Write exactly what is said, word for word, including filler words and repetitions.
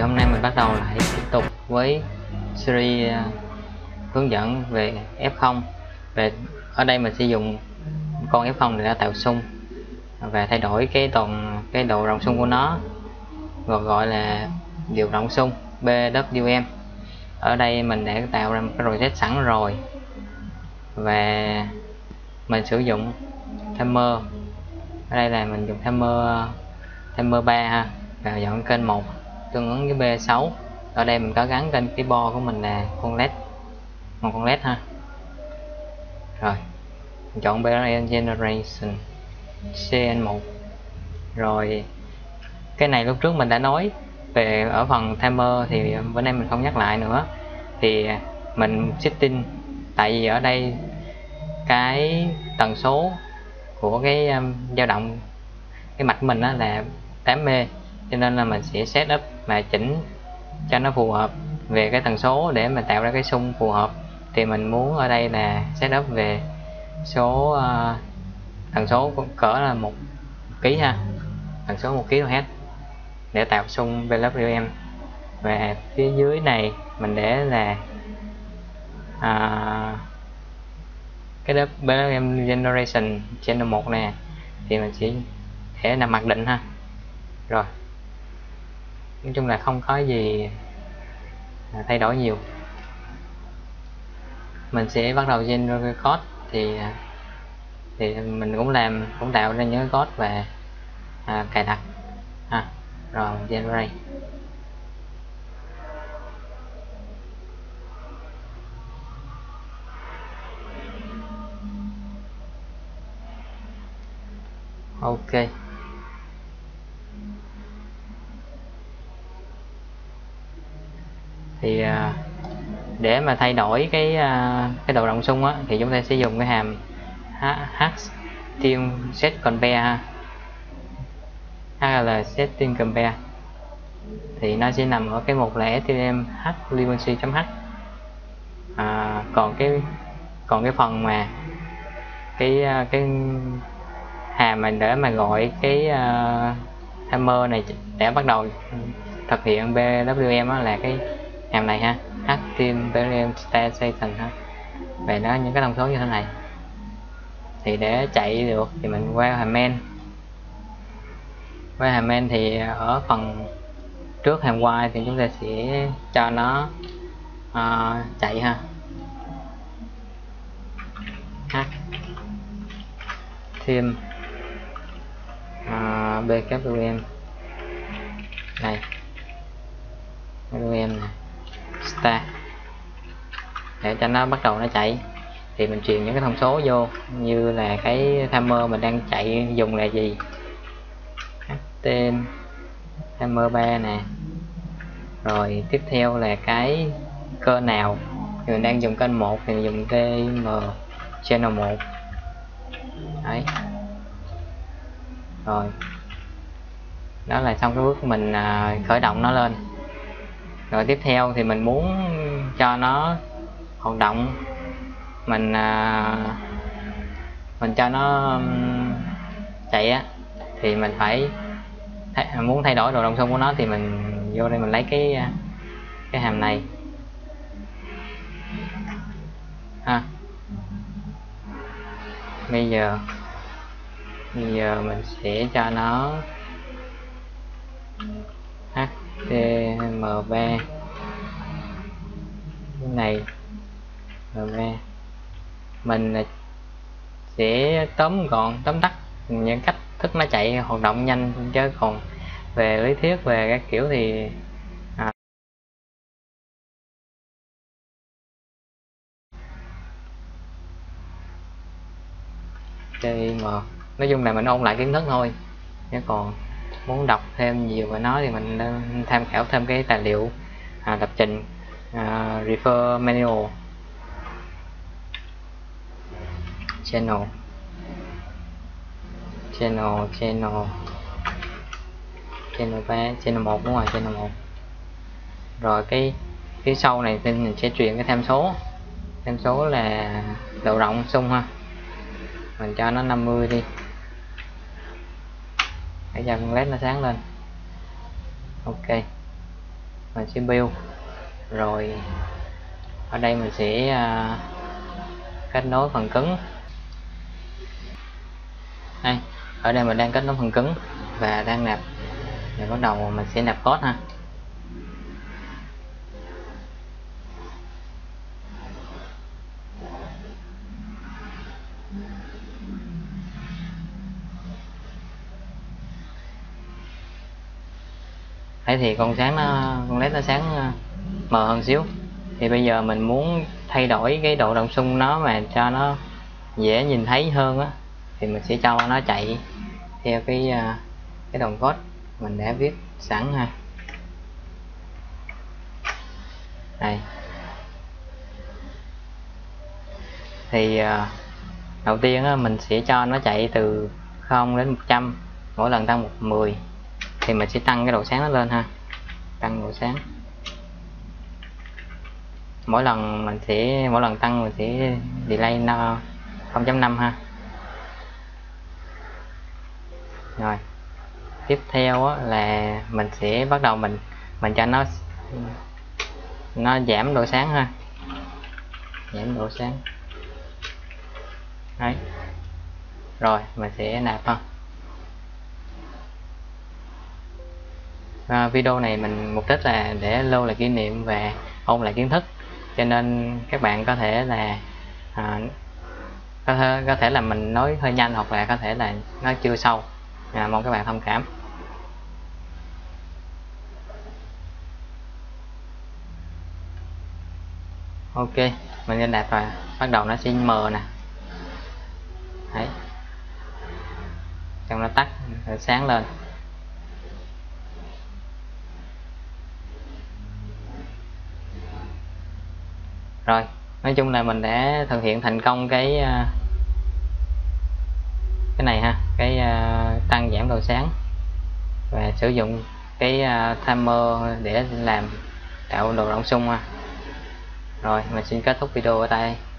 hôm nay mình bắt đầu lại tiếp tục với series uh, hướng dẫn về ép không. Về ở đây mình sẽ dùng con ép không để đã tạo xung và thay đổi cái toàn cái độ rộng xung của nó, gọi gọi là điều rộng xung bê vê kép. Ở đây mình đã tạo ra một cái project sẵn rồi và mình sử dụng timer. Ở đây là mình dùng timer timer ba ha, và dọn kênh một tương ứng với bê sáu. Ở đây mình có gắn trên cái bo của mình là con led, một con led ha. Rồi mình chọn bê rờ generation xê en một. Rồi cái này lúc trước mình đã nói về ở phần timer thì bữa nay mình không nhắc lại nữa. Thì mình setting, tại vì ở đây cái tần số của cái um, dao động cái mạch của mình đó là tám mê, cho nên là mình sẽ set up mà chỉnh cho nó phù hợp về cái tần số để mà tạo ra cái xung phù hợp. Thì mình muốn ở đây là set up về số uh, tần số cỡ là một ký ha, tần số một ký hết để tạo xung bê vê kép. Và phía dưới này mình để là uh, cái bê vê kép generation channel một nè, thì mình sẽ để là mặc định ha. Rồi nói chung là không có gì thay đổi nhiều. Mình sẽ bắt đầu generate code, thì thì mình cũng làm cũng tạo ra những code và à, cài đặt ha. Rồi generate. Ok, thì à, để mà thay đổi cái à, cái độ rộng xung á, thì chúng ta sẽ dùng cái hàm html set compare ha, hay là setting compare. Thì nó sẽ nằm ở cái mục là html h-libc.h. à, còn cái còn cái phần mà cái cái hàm mình để mà gọi cái uh, timer này để bắt đầu thực hiện bê vê kép là cái hàm này ha, html station ha. Về nó những cái thông số như thế này. Thì để chạy được thì mình qua hàm main. Qua hàm main thì ở phần trước hàm while thì chúng ta sẽ cho nó uh, chạy ha, h thêm uh, bê vê kép này, bê vê kép này start, để cho nó bắt đầu nó chạy. Thì mình truyền những cái thông số vô, như là cái timer mình đang chạy dùng là gì, html timer ba nè. Rồi tiếp theo là cái kênh nào, thì mình đang dùng kênh một thì mình dùng tm channel một đấy. Rồi đó là xong cái bước mình à, khởi động nó lên. Rồi tiếp theo thì mình muốn cho nó hoạt động, mình à, mình cho nó um, chạy á, thì mình phải thay, muốn thay đổi độ rộng xung của nó thì mình vô đây mình lấy cái cái hàm này ha. Bây giờ bây giờ mình sẽ cho nó html ba cái này rồi mình sẽ tóm gọn tóm tắt những cách thức nó chạy hoạt động nhanh, chứ còn về lý thuyết về các kiểu thì à, tm nói chung là mình ôn lại kiến thức thôi, chứ còn muốn đọc thêm nhiều về nó thì mình nên tham khảo thêm cái tài liệu à, lập trình à, refer manual. channel channel channel channel ba, channel một, đúng rồi, channel một. Rồi cái phía sau này thì mình sẽ truyền cái tham số tham số là độ rộng xung ha, mình cho nó năm mươi đi để cho con led nó sáng lên. Ok, mình sẽ build, rồi ở đây mình sẽ uh, kết nối phần cứng. Đây, ở đây mình đang kết nối phần cứng và đang nạp, rồi bắt đầu mình sẽ nạp code ha. Đấy thì con sáng nó con led nó sáng mờ hơn xíu. Thì bây giờ mình muốn thay đổi cái độ đồng xung nó mà cho nó dễ nhìn thấy hơn á, thì mình sẽ cho nó chạy theo cái cái đoạn code mình đã viết sẵn ha. Đây thì đầu tiên á, mình sẽ cho nó chạy từ không đến một trăm, mỗi lần tăng một mười thì mình sẽ tăng cái độ sáng nó lên ha. Tăng độ sáng mỗi lần mình sẽ mỗi lần tăng mình sẽ delay không chấm năm ha. Rồi tiếp theo á, là mình sẽ bắt đầu mình mình cho nó nó giảm độ sáng ha, giảm độ sáng. Đấy, rồi mình sẽ nạp ha. À, video này mình mục đích là để lưu lại kỷ niệm và ôn lại kiến thức, cho nên các bạn có thể là à, có, thể, có thể là mình nói hơi nhanh hoặc là có thể là nó chưa sâu, à, mong các bạn thông cảm. Ok, mình sẽ nạp và bắt đầu nó sẽ mờ nè. Đấy, xong nó tắt rồi sáng lên. Rồi, nói chung là mình đã thực hiện thành công cái cái này ha, cái uh, tăng giảm độ sáng và sử dụng cái uh, timer để làm tạo độ rộng xung ha. Rồi mình xin kết thúc video ở đây.